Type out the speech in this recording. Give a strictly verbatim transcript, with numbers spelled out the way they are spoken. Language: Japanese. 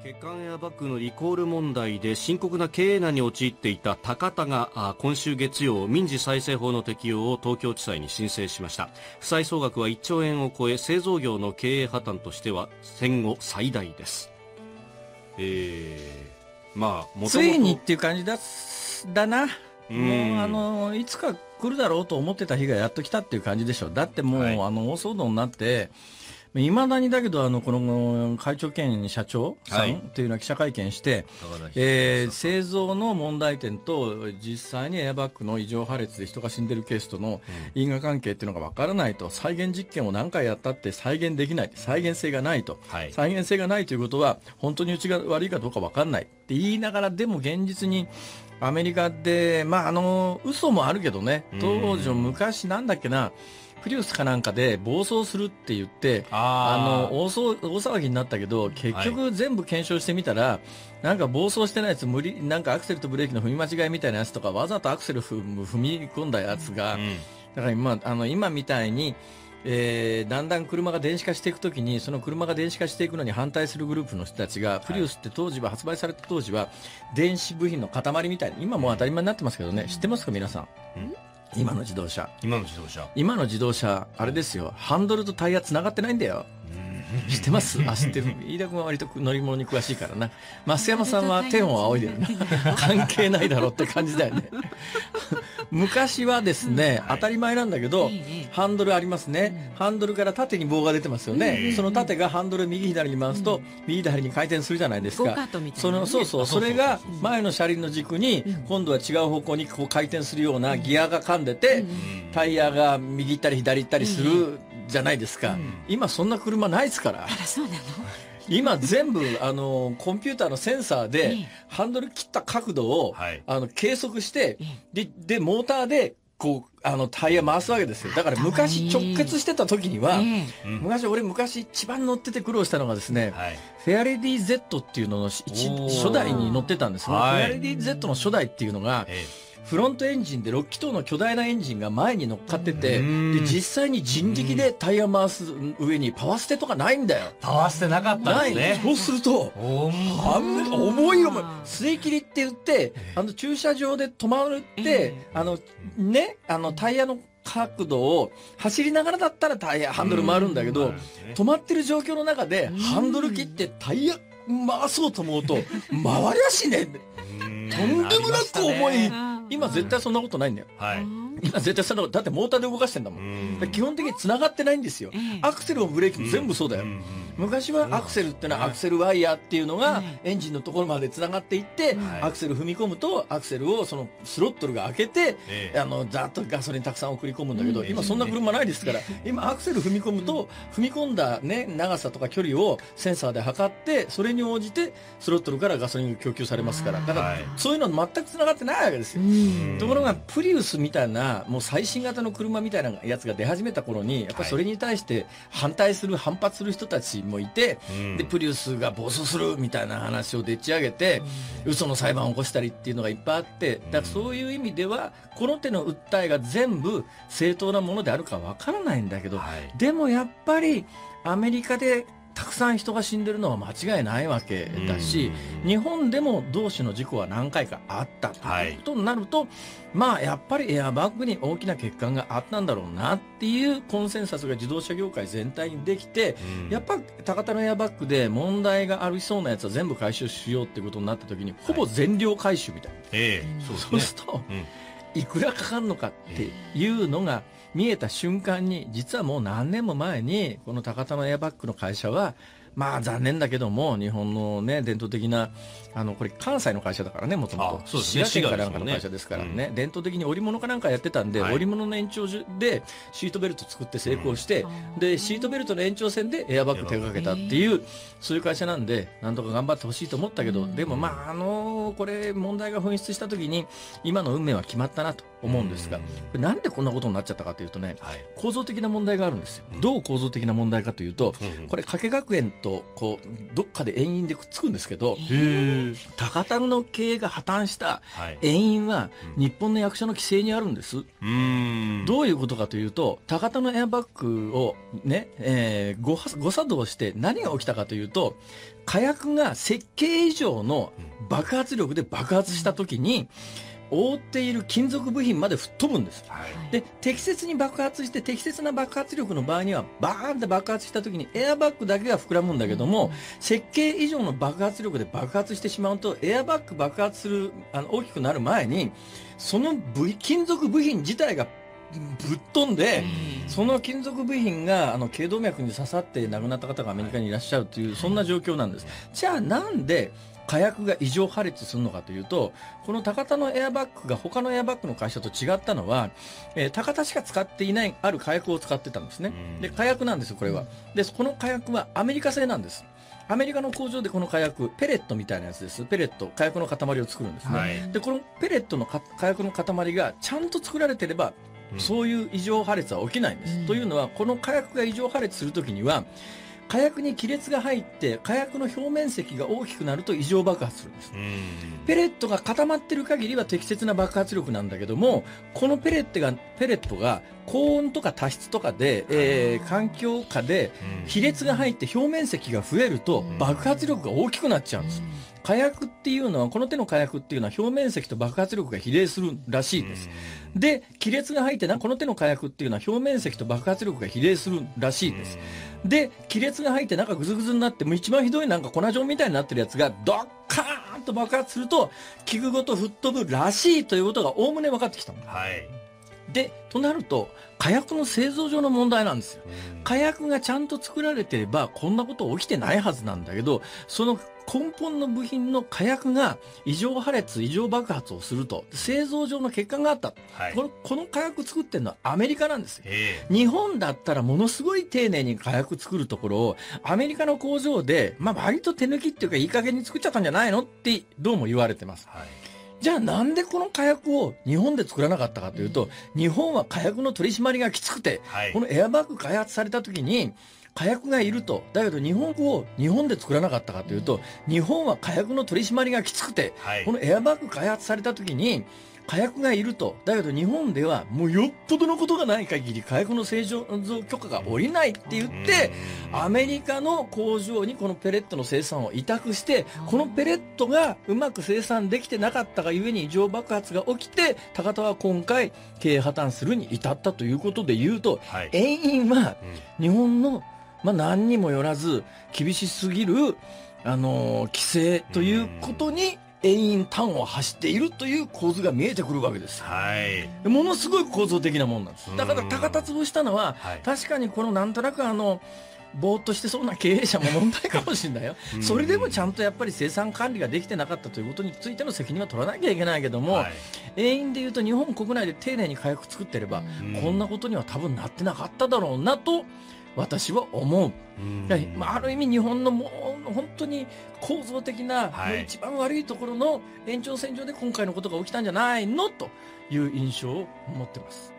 欠陥エアバッグのリコール問題で深刻な経営難に陥っていたタカタが今週月曜、民事再生法の適用を東京地裁に申請しました。負債総額はいっちょうえんを超え、製造業の経営破綻としては戦後最大です。えー、まあもともとついにっていう感じだだな。 うもうあのいつか来るだろうと思ってた日がやっと来たっていう感じでしょ。だってもう、はい、あの大騒動になっていまだにだけどあのこの会長兼社長さんというのは記者会見して、はい、えー、製造の問題点と実際にエアバッグの異常破裂で人が死んでるケースとの因果関係っていうのが分からないと、再現実験を何回やったって再現できない、再現性がないと、はい、再現性がないということは本当にうちが悪いかどうか分からないって言いながら、でも現実にアメリカで、まああの嘘もあるけどね、当時の昔なんだっけな、プリウスかなんかで暴走するって言ってあの大騒大騒ぎになったけど、結局全部検証してみたら、はい、なんか暴走してないやつ、無理なんかアクセルとブレーキの踏み間違いみたいなやつとか、わざとアクセル踏み込んだやつが、うん、だから今あの今みたいに、えー、だんだん車が電子化していくときに、その車が電子化していくのに反対するグループの人たちが、はい、プリウスって当時は発売された当時は電子部品の塊みたいな、今もう当たり前になってますけどね、知ってますか皆さん、うん、今の自動車今の自動車今の自動車あれですよ、ハンドルとタイヤつながってないんだよ。知ってます？あ、知ってる。飯田君は割と乗り物に詳しいからな。増山さんは天を仰いでるな。関係ないだろうって感じだよね。昔はですね、当たり前なんだけど、ハンドルありますね。ハンドルから縦に棒が出てますよね。その縦がハンドル右左に回すと、右左に回転するじゃないですか。そのそうそう、それが前の車輪の軸に今度は違う方向にこう回転するようなギアが噛んでて、タイヤが右行ったり左行ったりするじゃないですか。今そんな車ないですから。 あら、そうなの？ 今全部あのコンピューターのセンサーでハンドル切った角度を、はい、あの計測して、ででモーターでこうあのタイヤ回すわけですよ。だから昔直結してた時には、昔俺昔一番乗ってて苦労したのがですね、はい、フェアレディ Z っていうのの一初代に乗ってたんです。はい、フェアレディ Z の初代っていうのが、ええ、フロントエンジンでろっきとうの巨大なエンジンが前に乗っかってて、で実際に人力でタイヤ回す上にパワーステとかないんだよ。 パワーステなかったんですね。 そうすると重い重い末切りって言って、あの駐車場で止まるって、あのね、あのタイヤの角度を走りながらだったらタイヤハンドル回るんだけど、止まってる状況の中でハンドル切ってタイヤ回そうと思うと回りゃしねえ、とんでもなく重い。今絶対そんなことないんだよ。はい、今絶対そんなこと、だってモーターで動かしてんだもん。基本的に繋がってないんですよ。アクセルもブレーキも全部そうだよ。昔はアクセルってのはアクセルワイヤーっていうのがエンジンのところまで繋がっていって、アクセル踏み込むとアクセルをそのスロットルが開けて、あのざっとガソリンたくさん送り込むんだけど、今そんな車ないですから、今アクセル踏み込むと踏み込んだね長さとか距離をセンサーで測って、それに応じてスロットルからガソリンが供給されますから、だからそういうの全く繋がってないわけですよ。ところがプリウスみたいなもう最新型の車みたいなやつが出始めた頃に、やっぱりそれに対して反対する反発する人たちもいて、でプリウスが暴走するみたいな話をでっち上げて、嘘の裁判を起こしたりっていうのがいっぱいあって、だからそういう意味ではこの手の訴えが全部正当なものであるかわからないんだけど、でもやっぱりアメリカでたくさん人が死んでるのは間違いないわけだし、日本でも同種の事故は何回かあったということになると、はい、まあやっぱりエアバッグに大きな欠陥があったんだろうなっていうコンセンサスが自動車業界全体にできて、やっぱ高田のエアバッグで問題がありそうなやつは全部回収しようっていうことになった時に、ほぼ全量回収みたいな、はい、そうすると、うん、いくらかかるのかっていうのが見えた瞬間に、実はもう何年も前にこの高田のエアバッグの会社は、まあ残念だけども日本のね伝統的な、あのこれ関西の会社だからね、もともと滋賀県かなんかの会社ですからね、うん、伝統的に織物かなんかやってたんで、はい、織物の延長でシートベルト作って成功して、うん、でシートベルトの延長線でエアバッグ手がけたっていう、そういう会社なんで、なんとか頑張ってほしいと思ったけど、でもまああののこれ問題が噴出した時に今の運命は決まったなと思うんですが、なんでこんなことになっちゃったかというとね、はい、構造的な問題があるんですよ。どう構造的な問題かというと、これ加計学園とこうどっかで遠因でくっつくんですけど、高田の経営が破綻した遠因は日本の役所の規制にあるんです。うん、どういうことかというと、高田のエアバッグをね、えー、誤誤作動して何が起きたかというと、火薬が設計以上の爆発力で爆発したときに、覆っている金属部品まで吹っ飛ぶんです、はい、で適切に爆発して適切な爆発力の場合にはバーンって爆発した時にエアバッグだけが膨らむんだけども、うん、設計以上の爆発力で爆発してしまうとエアバッグ爆発するあの大きくなる前にその部金属部品自体がぶっ飛んで、うん、その金属部品があの頸動脈に刺さって亡くなった方がアメリカにいらっしゃるという、はい、そんな状況なんです。じゃあなんで火薬が異常破裂するのかというと、この高田のエアバッグが他のエアバッグの会社と違ったのは、えー、高田しか使っていないある火薬を使ってたんですね。で火薬なんですよこれは。でこの火薬はアメリカ製なんです。アメリカの工場でこの火薬ペレットみたいなやつです。ペレット火薬の塊を作るんですね、はい、でこのペレットの火薬の塊がちゃんと作られてればそういう異常破裂は起きないんです、うん、というのはこの火薬が異常破裂するときには火薬に亀裂が入って火薬の表面積が大きくなると異常爆発するんです。ペレットが固まってる限りは適切な爆発力なんだけども、このペレットがペレットが高温とか多湿とかで、えー、環境下で亀裂が入って表面積が増えると爆発力が大きくなっちゃうんです。火薬っていうのはこの手の火薬っていうのは表面積と爆発力が比例するらしいです。で亀裂が入ってなこの手の火薬っていうのは表面積と爆発力が比例するらしいです。で亀裂が入ってなんかグズグズになってもう一番ひどいなんか粉状みたいになってるやつがドッカーンと爆発すると器具ごと吹っ飛ぶらしいということがおおむね分かってきたの。はい、でとなると火薬の製造上の問題なんですよ。火薬がちゃんと作られてればこんなこと起きてないはずなんだけど、その根本の部品の火薬が異常破裂異常爆発をすると製造上の欠陥があった、はい、このこの火薬作ってるのはアメリカなんですよ。日本だったらものすごい丁寧に火薬作るところをアメリカの工場で、まあ、割と手抜きっていうかいい加減に作っちゃったんじゃないのってどうも言われてます、はい。じゃあなんでこの火薬を日本で作らなかったかというと、うん、日本は火薬の取り締まりがきつくて、はい、このエアバッグ開発された時に火薬がいると。だけど日本を日本で作らなかったかというと、日本は火薬の取り締まりがきつくて、はい、このエアバッグ開発された時に火薬がいると。だけど日本ではもうよっぽどのことがない限り火薬の製造許可が下りないって言ってアメリカの工場にこのペレットの生産を委託して、このペレットがうまく生産できてなかったがゆえに異常爆発が起きて高田は今回経営破綻するに至ったということで言うと、はい、遠因は日本のまあ何にもよらず厳しすぎるあの規制ということに遠因端を走っているという構図が見えてくるわけです、はい、ものすごい構造的なもんなんです。だから高田潰したのは、はい、確かにこのなんとなくあのぼーっとしてそうな経営者も問題かもしれないよそれでもちゃんとやっぱり生産管理ができてなかったということについての責任は取らなきゃいけないけども、はい、遠因でいうと日本国内で丁寧に火薬作ってればこんなことには多分なってなかっただろうなと私は思う。まあ、ある意味日本のもう本当に構造的な、はい、一番悪いところの延長線上で今回のことが起きたんじゃないのという印象を持ってます。